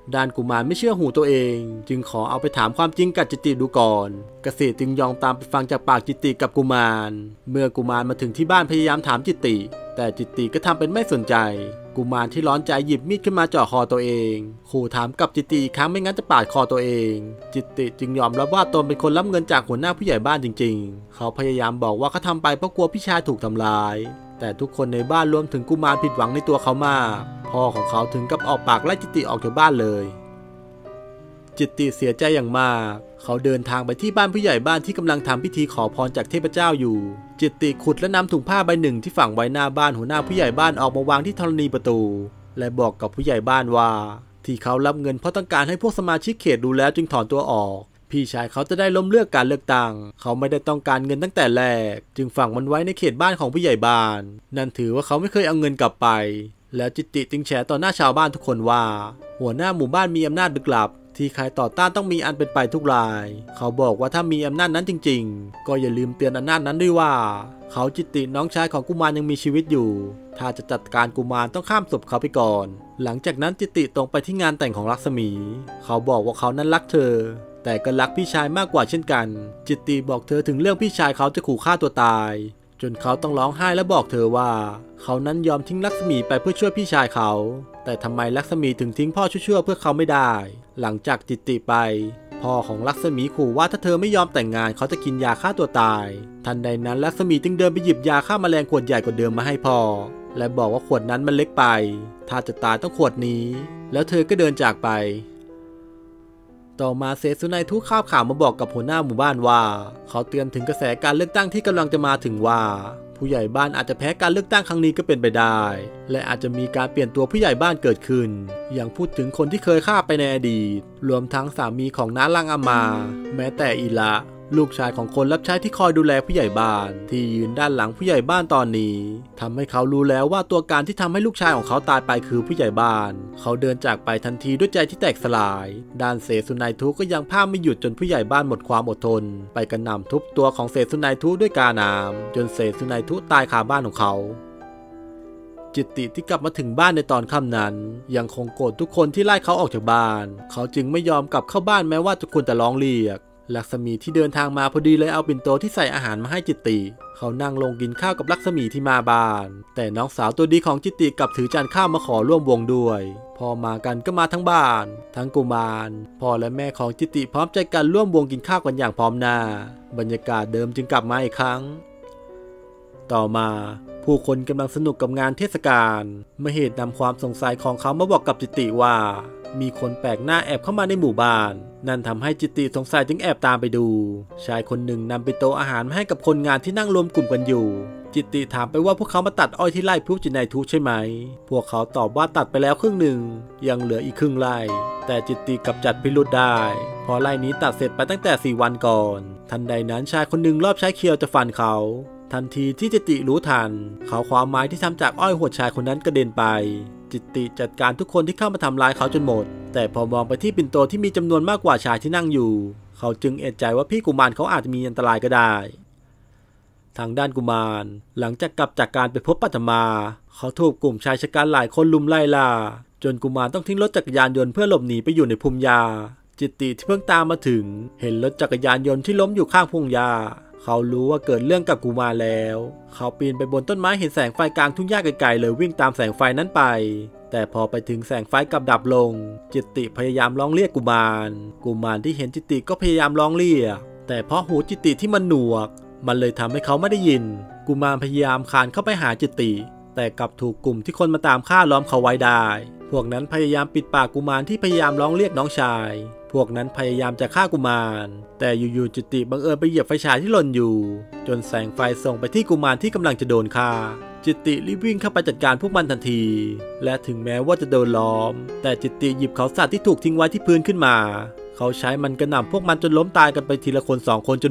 ด้านกุมารไม่เชื่อหูตัวเองจึงขอเอาไปถามความจริงกับจิตติดูก่อนเกษตรจึงยอมตามไปฟังจากปากจิตติกับกุมารเมื่อกุมารมาถึงที่บ้านพยายามถามจิตติแต่จิตติก็ทำเป็นไม่สนใจกุมารที่ร้อนใจหยิบมีดขึ้นมาจ่อคอตัวเองขู่ถามกับจิตติอีกครั้งไม่งั้นจะปาดคอตัวเองจิตติจึงยอมรับว่าตนเป็นคนรับเงินจากหัวหน้าผู้ใหญ่บ้านจริงๆเขาพยายามบอกว่าเขาทำไปเพราะกลัวพี่ชายถูกทำร้ายแต่ทุกคนในบ้านรวมถึงกุมารผิดหวังในตัวเขามากพ่อของเขาถึงกับออกปากไล่จิตติออกจากบ้านเลยจิตติเสียใจอย่างมากเขาเดินทางไปที่บ้านผู้ใหญ่บ้านที่กำลังทำพิธีขอพรจากเทพเจ้าอยู่จิตติขุดและนำถุงผ้าใบหนึ่งที่ฝังไว้หน้าบ้านหัวหน้าผู้ใหญ่บ้านออกมาวางที่ธรณีประตูและบอกกับผู้ใหญ่บ้านว่าที่เขารับเงินเพราะต้องการให้พวกสมาชิกเขตดูแลจึงถอนตัวออกพี่ชายเขาจะได้ล้มเลิกการเลือกตั้งเขาไม่ได้ต้องการเงินตั้งแต่แรกจึงฝังมันไว้ในเขตบ้านของผู้ใหญ่บ้านนั่นถือว่าเขาไม่เคยเอาเงินกลับไปแล้วจิตติจึงแฉต่อหน้าชาวบ้านทุกคนว่าหัวหน้าหมู่บ้านมีอำนาจลึกลับที่ใครต่อต้านต้องมีอันเป็นไปทุกรายเขาบอกว่าถ้ามีอำนาจนั้นจริงๆก็อย่าลืมเตือนอำนาจนั้นด้วยว่าเขาจิตติน้องชายของกุมารยังมีชีวิตอยู่ถ้าจะจัดการกุมารต้องข้ามศพเขาไปก่อนหลังจากนั้นจิตติตรงไปที่งานแต่งของลักษมีเขาบอกว่าเขานั้นรักเธอแต่ก็รักพี่ชายมากกว่าเช่นกันจิตติบอกเธอถึงเรื่องพี่ชายเขาจะขู่ฆ่าตัวตายจนเขาต้องร้องไห้และบอกเธอว่าเขานั้นยอมทิ้งลักษมีไปเพื่อช่วยพี่ชายเขาแต่ทำไมลักษมีถึงทิ้งพ่อชั่วๆเพื่อเขาไม่ได้หลังจากจิตติไปพ่อของลักษมีขู่ว่าถ้าเธอไม่ยอมแต่งงานเขาจะกินยาฆ่าตัวตายทันใดนั้นลักษมีจึงเดินไปหยิบยาฆ่าแมลงขวดใหญ่กว่าเดิมมาให้พ่อและบอกว่าขวดนั้นมันเล็กไปถ้าจะตายต้องขวดนี้แล้วเธอก็เดินจากไปต่อมาเสสุนัยทุกข้าวข่าวมาบอกกับหัวหน้าหมู่บ้านว่าเขาเตือนถึงกระแสการเลือกตั้งที่กำลังจะมาถึงว่าผู้ใหญ่บ้านอาจจะแพ้การเลือกตั้งครั้งนี้ก็เป็นไปได้และอาจจะมีการเปลี่ยนตัวผู้ใหญ่บ้านเกิดขึ้นอย่างพูดถึงคนที่เคยฆ่าไปในอดีตรวมทั้งสามีของน้าลังอามาแม้แต่อีละลูกชายของคนรับใช้ที่คอยดูแลผู้ใหญ่บ้านที่ยืนด้านหลังผู้ใหญ่บ้านตอนนี้ทำให้เขารู้แล้วว่าตัวการที่ทำให้ลูกชายของเขาตายไปคือผู้ใหญ่บ้านเขาเดินจากไปทันทีด้วยใจที่แตกสลายด้านเสสุนัยทุก็ยังพาไม่หยุดจนผู้ใหญ่บ้านหมดความอดทนไปกระหน่ำทุบตัวของเสสุนัยทุด้วยกาน้ำจนเสสุนัยทุตายคาบ้านของเขาจิตติที่กลับมาถึงบ้านในตอนค่ำนั้นยังคงโกรธทุกคนที่ไล่เขาออกจากบ้านเขาจึงไม่ยอมกลับเข้าบ้านแม้ว่าทุกคนจะร้องเรียกลักษมีที่เดินทางมาพอดีเลยเอาปิ่นโตที่ใส่อาหารมาให้จิตติเขานั่งลงกินข้าวกับลักษมีที่มาบ้านแต่น้องสาวตัวดีของจิตติกลับถือจานข้าวมาขอร่วมวงด้วยพอมากันก็มาทั้งบ้านทั้งกุมารพ่อและแม่ของจิตติพร้อมใจกันร่วมวงกินข้าวกันอย่างพร้อมหน้าบรรยากาศเดิมจึงกลับมาอีกครั้งต่อมาผู้คนกำลังสนุกกับงานเทศกาลเมื่อเหตุนำความสงสัยของเขามาบอกกับจิตติว่ามีคนแปลกหน้าแอบเข้ามาในหมู่บ้านนั่นทำให้จิตติสงสัยจึงแอบตามไปดูชายคนหนึ่งนำไปโต๊ะอาหารมาให้กับคนงานที่นั่งรวมกลุ่มกันอยู่จิตติถามไปว่าพวกเขามาตัดอ้อยที่ไร่พวกจินายทุใช่ไหมพวกเขาตอบว่าตัดไปแล้วครึ่งหนึ่งยังเหลืออีกครึ่งไร่แต่จิตติกลับจัดพิรุธได้เพราะไร่นี้ตัดเสร็จไปตั้งแต่สี่วันก่อนทันใดนั้นชายคนหนึ่งรอบใช้เคียวจะฟันเขาทันทีที่จิตติรู้ทันเขาคว้าไม้ที่ทำจากอ้อยหัวชายคนนั้นกระเด็นไปจิตติจัดการทุกคนที่เข้ามาทำร้ายเขาจนหมดแต่พอมองไปที่ปิ่นโตที่มีจำนวนมากกว่าชายที่นั่งอยู่เขาจึงเอะใจว่าพี่กุมารเขาอาจจะมีอันตรายก็ได้ทางด้านกุมารหลังจากกลับจากการไปพบปัตมาเขาถูกกลุ่มชายชะกันหลายคนลุมไล่ล่าจนกุมารต้องทิ้งรถจักรยานยนต์เพื่อหลบหนีไปอยู่ในพุ่มหญ้าจิตติที่เพิ่งตามมาถึงเห็นรถจักรยานยนต์ที่ล้มอยู่ข้างพุ่มหญ้าเขารู้ว่าเกิดเรื่องกับกุมารแล้วเขาปีนไปบนต้นไม้เห็นแสงไฟกลางทุ่งหญ้าไกลๆเลยวิ่งตามแสงไฟนั้นไปแต่พอไปถึงแสงไฟกลับดับลงจิตติพยายามร้องเรียกกุมารกุมารที่เห็นจิตติก็พยายามร้องเรียกแต่เพราะหูจิตติที่มันหนวกมันเลยทำให้เขาไม่ได้ยินกุมารพยายามคลานเข้าไปหาจิตติแต่กลับถูกกลุ่มที่คนมาตามฆ่าล้อมเขาไว้ได้พวกนั้นพยายามปิดปากกุมารที่พยายามร้องเรียกน้องชายพวกนั้นพยายามจะฆ่ากุมารแต่อยู่ๆจิตติบังเอิญไปเหยียบไฟฉายที่หล่นอยู่จนแสงไฟส่องไปที่กุมารที่กำลังจะโดนฆ่าจิตติรีบวิ่งเข้าไปจัดการพวกมันทันทีและถึงแม้ว่าจะโดนล้อมแต่จิตติหยิบเขาสัตว์ที่ถูกทิ้งไว้ที่พื้นขึ้นมาเขาใช้มันกระหน่ำพวกมันจนล้มตายกันไปทีละคนสองคนจนหมด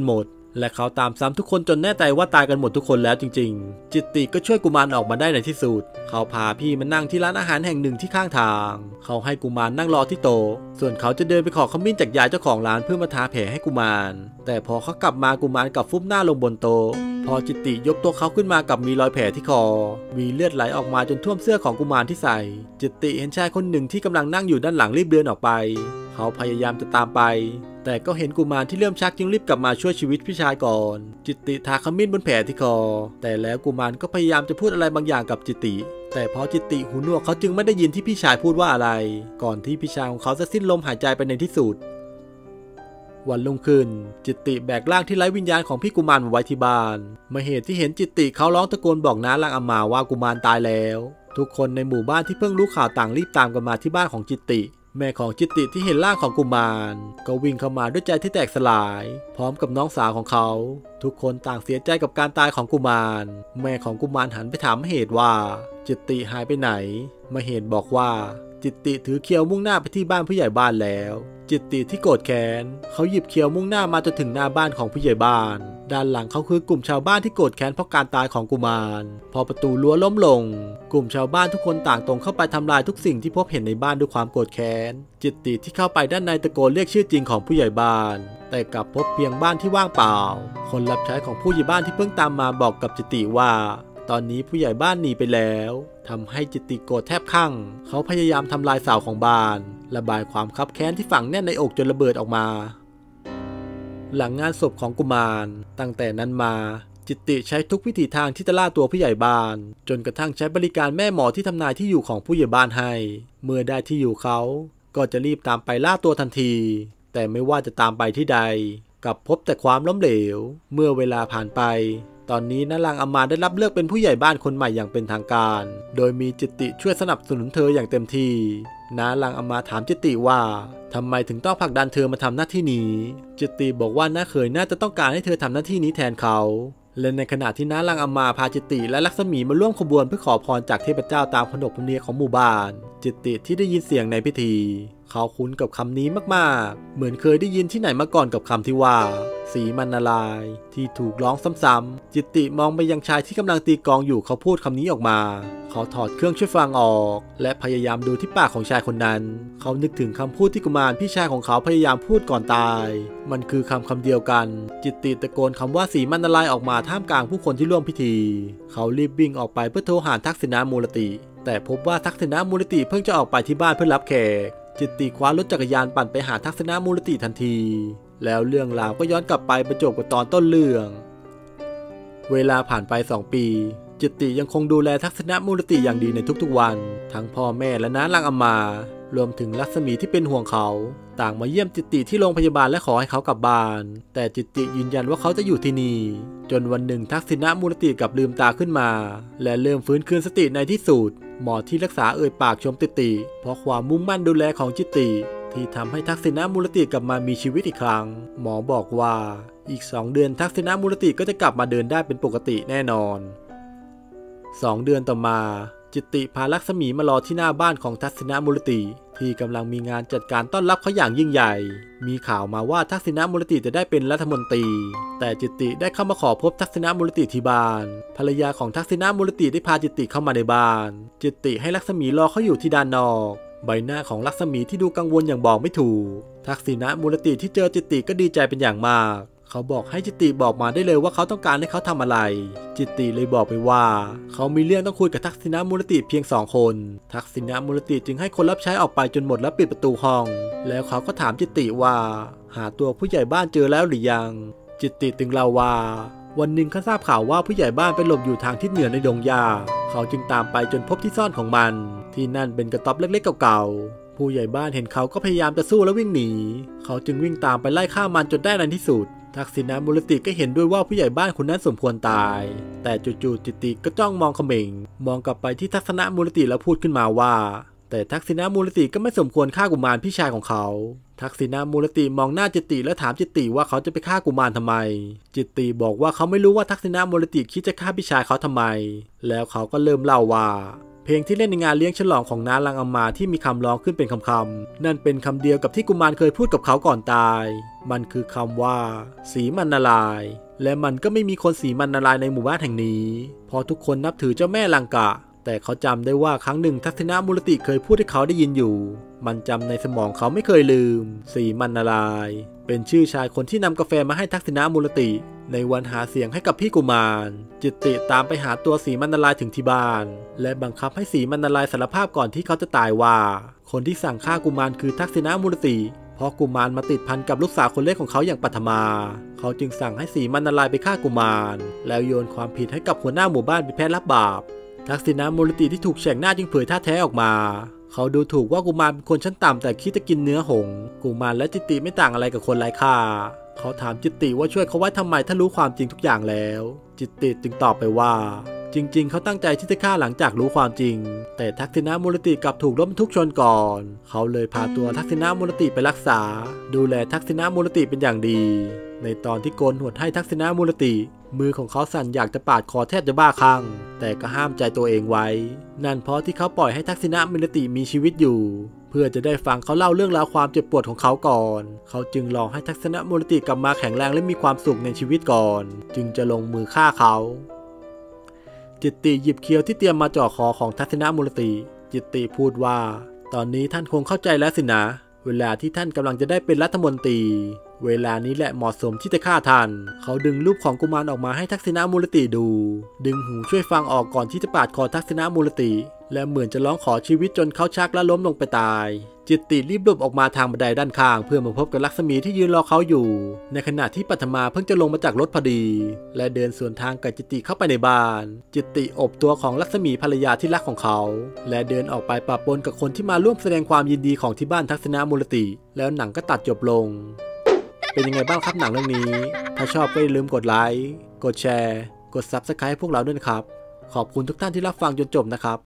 และเขาตามซ้ำทุกคนจนแน่ใจว่าตายกันหมดทุกคนแล้วจริงๆจิตติก็ช่วยกุมารออกมาได้ในที่สุดเขาพาพี่มานั่งที่ร้านอาหารแห่งหนึ่งที่ข้างทางเขาให้กุมารนั่งรอที่โต๊ะส่วนเขาจะเดินไปขอขมิ้นจากยายเจ้าของร้านเพื่อมาทาแผลให้กุมารแต่พอเขากลับมากุมารกลับฟุบหน้าลงบนโต๊ะพอจิตติยกตัวเขาขึ้นมากับมีรอยแผลที่คอมีเลือดไหลออกมาจนท่วมเสื้อของกุมารที่ใส่จิตติเห็นชายคนหนึ่งที่กำลังนั่งอยู่ด้านหลังรีบเดินออกไปเขาพยายามจะตามไปแต่ก็เห็นกุมารที่เริ่มชักจึงรีบกลับมาช่วยชีวิตพี่ชายก่อนจิตติทาขมิ้นบนแผลที่คอแต่แล้วกุมารก็พยายามจะพูดอะไรบางอย่างกับจิตติแต่พอจิตติหูหนวกเขาจึงไม่ได้ยินที่พี่ชายพูดว่าอะไรก่อนที่พี่ชายของเขาจะสิ้นลมหายใจไปในที่สุดวันรุ่งขึ้นจิตติแบกร่างที่ไร้วิญญาณของพี่กุมารมาไว้ที่บ้านมาเหตุที่เห็นจิตติเขาร้องตะโกนบอกน้าลางอามาว่ากุมารตายแล้วทุกคนในหมู่บ้านที่เพิ่งรู้ข่าวต่างรีบตามกันมาที่บ้านของจิตติแม่ของจิตติที่เห็นร่างของกุมารก็วิ่งเข้ามาด้วยใจที่แตกสลายพร้อมกับน้องสาวของเขาทุกคนต่างเสียใจกับการตายของกุมารแม่ของกุมารหันไปถามมเหตุว่าจิตติหายไปไหนมเหตุบอกว่าจิตติถือเคียวมุ่งหน้าไปที่บ้านผู้ใหญ่บ้านแล้วจิตติที่โกรธแค้นเขาหยิบเคียวมุ่งหน้ามาจนถึงหน้าบ้านของผู้ใหญ่บ้านด้านหลังเขาคือกลุ่มชาวบ้านที่โกรธแค้นเพราะการตายของกุมารพอประตูรั้วล้มลงกลุ่มชาวบ้านทุกคนต่างตรงเข้าไปทำลายทุกสิ่งที่พบเห็นในบ้านด้วยความโกรธแค้นจิตติที่เข้าไปด้านในตะโกนเรียกชื่อจริงของผู้ใหญ่บ้านแต่กลับพบเพียงบ้านที่ว่างเปล่าคนรับใช้ของผู้ใหญ่บ้านที่เพิ่งตามมาบอกกับจิตติว่าตอนนี้ผู้ใหญ่บ้านหนีไปแล้วทำให้จิตติโกรธแทบคั่งเขาพยายามทำลายเสาของบ้านระบายความคับแค้นที่ฝังแน่นในอกจนระเบิดออกมาหลังงานศพของกุมารตั้งแต่นั้นมาจิตติใช้ทุกวิถีทางที่จะล่าตัวผู้ใหญ่บ้านจนกระทั่งใช้บริการแม่หมอที่ทำนายที่อยู่ของผู้ใหญ่บ้านให้เมื่อได้ที่อยู่เขาก็จะรีบตามไปล่าตัวทันทีแต่ไม่ว่าจะตามไปที่ใดกลับพบแต่ความล้มเหลวเมื่อเวลาผ่านไปตอนนี้น้าลางอามาได้รับเลือกเป็นผู้ใหญ่บ้านคนใหม่อย่างเป็นทางการโดยมีจิตติช่วยสนับสนุนเธออย่างเต็มที่น้าลางอามาถามจิตติว่าทำไมถึงต้องผลักดันเธอมาทำหน้าที่นี้จิตติบอกว่าน้าเขยน่าจะต้องการให้เธอทำหน้าที่นี้แทนเขาและในขณะที่น้าลางอามาพาจิตติและลักษมีมาร่วมขบวนเพื่อขอพรจากเทพเจ้าตามขนบธรรมเนียมของหมู่บ้านจิตติที่ได้ยินเสียงในพิธีเขาคุ้นกับคำนี้มากๆเหมือนเคยได้ยินที่ไหนมาก่อนกับคำที่ว่าสีมันนาลายที่ถูกร้องซ้ำๆจิตติมองไปยังชายที่กำลังตีกลองอยู่เขาพูดคำนี้ออกมาเขาถอดเครื่องช่วยฟังออกและพยายามดูที่ปากของชายคนนั้นเขานึกถึงคำพูดที่กุมารพี่ชายของเขาพยายามพูดก่อนตายมันคือคำคำเดียวกันจิตติตะโกนคำว่าสีมันนาลายออกมาท่ามกลางผู้คนที่ร่วมพิธีเขารีบวิ่งออกไปเพื่อโทรหาทักษิณามูลติแต่พบว่าทักษิณามูลติเพิ่งจะออกไปที่บ้านเพื่อรับแขกจิตติคว้ารถจักรยานปั่นไปหาทักษิณามูลติทันทีแล้วเรื่องราวก็ย้อนกลับไปประจบกับตอนต้นเรื่องเวลาผ่านไปสองปีจิตติยังคงดูแลทักษิณามูลติอย่างดีในทุกๆวันทั้งพ่อแม่และน้าลางอามารวมถึงลักษมีที่เป็นห่วงเขาต่างมาเยี่ยมจิตติที่โรงพยาบาลและขอให้เขากลับบ้านแต่จิตติยืนยันว่าเขาจะอยู่ที่นี่จนวันหนึ่งทักษิณามูลติกลับลืมตาขึ้นมาและเริ่มฟื้นคืนสติในที่สุดหมอที่รักษาเอ่ยปากชมจิตติเพราะความมุ่งมั่นดูแลของจิตติที่ทำให้ทักษิณามูลติกลับมามีชีวิตอีกครั้งหมอบอกว่าอีกสองเดือนทักษิณามูลติก็จะกลับมาเดินได้เป็นปกติแน่นอนสองเดือนต่อมาจิตติพาลักษมีมารอที่หน้าบ้านของทักษิณามูลติที่กำลังมีงานจัดการต้อนรับเขาอย่างยิ่งใหญ่มีข่าวมาว่าทักษิณามูลติจะได้เป็นรัฐมนตรีแต่จิตติได้เข้ามาขอพบทักษิณามูลติที่บ้านภรรยาของทักษิณามูลติได้พาจิตติเข้ามาในบ้านจิตติให้ลักษมีรอเขาอยู่ที่ด้านนอกใบหน้าของลักษมีที่ดูกังวลอย่างบอกไม่ถูกทักษิณามูลติที่เจอจิตติก็ดีใจเป็นอย่างมากเขาบอกให้จิตติบอกมาได้เลยว่าเขาต้องการให้เขาทำอะไรจิตติเลยบอกไปว่าเขามีเรื่องต้องคุยกับทักษิณามูลติเพียงสองคนทักษิณามูลติจึงให้คนรับใช้ออกไปจนหมดแล้วปิดประตูห้องแล้วเขาก็ถามจิตติว่าหาตัวผู้ใหญ่บ้านเจอแล้วหรือยังจิตติจึงเล่าว่าวันหนึ่งเขาทราบข่าวว่าผู้ใหญ่บ้านไปหลบอยู่ทางทิศเหนือในดงหญ้าเขาจึงตามไปจนพบที่ซ่อนของมันที่นั่นเป็นกระต๊อบเล็กๆเก่าๆผู้ใหญ่บ้านเห็นเขาก็พยายามจะสู้และวิ่งหนีเขาจึงวิ่งตามไปไล่ฆ่ามันจนได้ในที่สุดทักษิณามูลติก็เห็นด้วยว่าผู้ใหญ่บ้านคนนั้นสมควรตายแต่จู่ๆจิตติก็จ้องมองเขม่งมองกลับไปที่ทักษิณามูลติแล้วพูดขึ้นมาว่าแต่ทักษิณามูลติก็ไม่สมควรฆ่ากุมารพี่ชายของเขาทักษิณามูลติมองหน้าจิตติแล้วถามจิตติว่าเขาจะไปฆ่ากุมารทำไมจิตติบอกว่าเขาไม่รู้ว่าทักษิณามูลติคิดจะฆ่าพี่ชายเขาทำไมแล้วเขาก็เริ่มเล่าว่าแผเพลงที่เล่นในงานเลี้ยงฉลองของน้าลังอามาที่มีคำร้องขึ้นเป็นคำๆนั่นเป็นคำเดียวกับที่กุมารเคยพูดกับเขาก่อนตายมันคือคำว่าสีมันนาลายและมันก็ไม่มีคนสีมันนาลายในหมู่บ้านแห่งนี้เพราะทุกคนนับถือเจ้าแม่ลังกะแต่เขาจำได้ว่าครั้งหนึ่งทักษิณมูลติเคยพูดให้เขาได้ยินอยู่มันจำในสมองเขาไม่เคยลืมสีมันนาลายเป็นชื่อชายคนที่นำกาแฟมาให้ทักษิณมูลติในวันหาเสียงให้กับพี่กุมารจิตติตามไปหาตัวสีมันนาลายถึงที่บ้านและบังคับให้สีมันนาลายสารภาพก่อนที่เขาจะตายว่าคนที่สั่งฆ่ากุมารคือทักษิณมูลติเพราะกุมารมาติดพันกับลูกสาวคนเล็กของเขาอย่างปัทมาเขาจึงสั่งให้สีมันนาลายไปฆ่ากุมารแล้วโยนความผิดให้กับหัวหน้าหมู่บ้านเป็นแพ้รับบาปทักษิณมูลติที่ถูกแฉกหน้าจึงเผยท่าแท้ออกมาเขาดูถูกว่ากุมารเป็นคนชั้นต่ำแต่คิดจะกินเนื้อหงส์กุมารและจิตติไม่ต่างอะไรกับคนไร้ค่าเขาถามจิตติว่าช่วยเขาไว้ทำไมถ้ารู้ความจริงทุกอย่างแล้วจิตติจึงตอบไปว่าจริงๆเขาตั้งใจที่จะฆ่าหลังจากรู้ความจริงแต่ทักษิณมูลติกลับถูกรถบรรทุกชนก่อนเขาเลยพาตัวทักษิณมูลติไปรักษาดูแลทักษิณมูลติเป็นอย่างดีในตอนที่โกนหนวดให้ทักษิณมูลติมือของเขาสั่นอยากจะปาดคอแทบจะบ้าคลั่งแต่ก็ห้ามใจตัวเองไว้นั่นเพราะที่เขาปล่อยให้ทักษิณมูลติมีชีวิตอยู่เพื่อจะได้ฟังเขาเล่าเรื่องราวความเจ็บปวดของเขาก่อนเขาจึงรอให้ทักษิณมูลติกลับมาแข็งแรงและมีความสุขในชีวิตก่อนจึงจะลงมือฆ่าเขาจิตติหยิบเคี้ยวที่เตรียมมาจ่อคอของทักษิณมูลติจิตติพูดว่าตอนนี้ท่านคงเข้าใจแล้วสินะเวลาที่ท่านกำลังจะได้เป็นรัฐมนตรีเวลานี้แหละเหมาะสมที่จะฆ่าท่านเขาดึงรูปของกุมารออกมาให้ทักษิณมูลติดูดึงหูช่วยฟังออกก่อนที่จะปาดคอทักษิณมูลติและเหมือนจะร้องขอชีวิตจนเขาชักและล้มลงไปตายจิตติรีบหลบออกมาทางบันไดด้านข้างเพื่อมาพบกับลักษมีที่ยืนรอเขาอยู่ในขณะที่ปัทมาเพิ่งจะลงมาจากรถพอดีและเดินสวนทางกับจิตติเข้าไปในบ้านจิตติอบตัวของลักษมีภรรยาที่รักของเขาและเดินออกไปปะปนกับคนที่มาร่วมแสดงความยินดีของที่บ้านทักษิณมูลติแล้วหนังก็ตัดจบลงเป็นยังไงบ้างครับหนังเรื่องนี้ถ้าชอบก็อย่าลืมกดไลค์กดแชร์กด ซับสไครบ์ ให้พวกเราด้วยนะครับขอบคุณทุกท่านที่รับฟังจนจบนะครับ